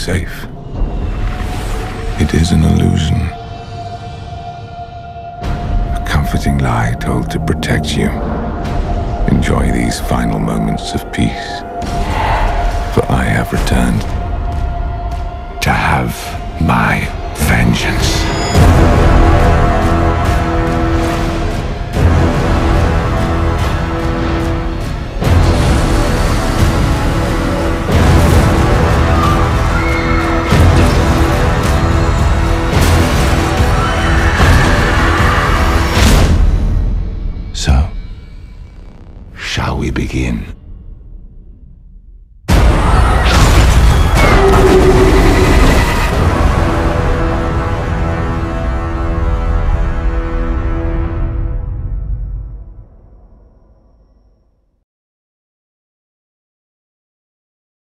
safe. It is an illusion. A comforting lie told to protect you. Enjoy these final moments of peace. For I have returned to have my vengeance. So, shall we begin?